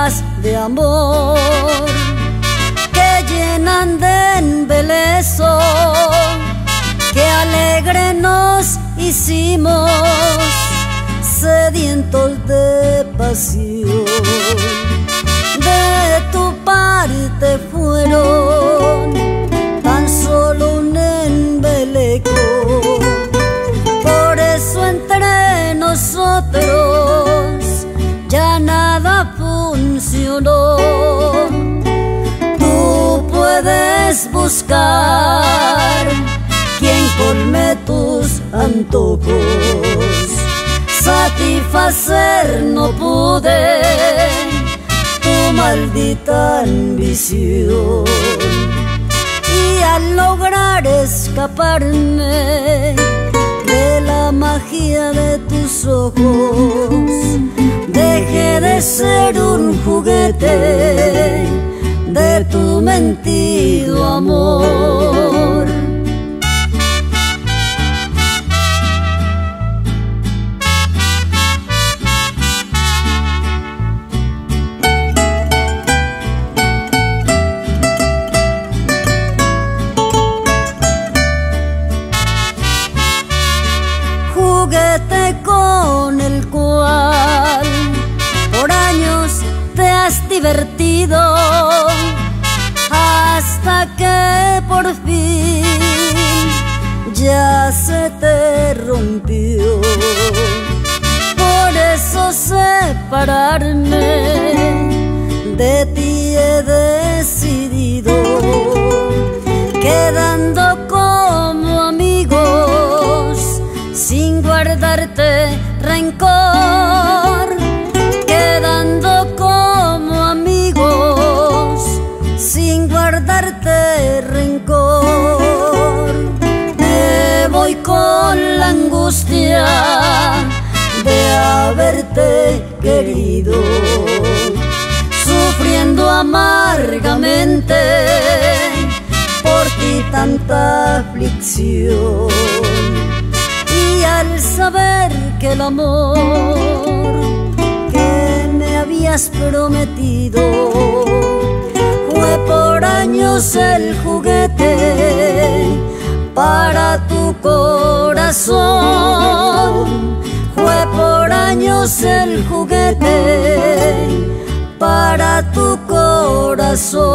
palabras de amor que llenan de embeleso, que alegre nos hicimos, sedientos de pasión. De tu parte fueron tan solo un embeleco, por eso entre nosotros ya nada funcionó. Tú puedes buscar quien colme tus antojos, satisfacer no pude tu maldita ambición, y al lograr escaparme de la magia de tus ojos, dejé de ser un juguete de tu mentido amor. Juguete con el cual por años te has divertido, hasta que por fin ya se te rompió. Por eso separarme de ti he decidido, quedando como amigos sin guardarte rencor, quedando como amigos sin guardarte rencor. Me voy con la angustia de haberte querido, sufriendo amargamente por ti tanta aflicción. Y al saber que el amor que me habías prometido fue por años el juguete para tu corazón, fue por años el juguete para tu corazón.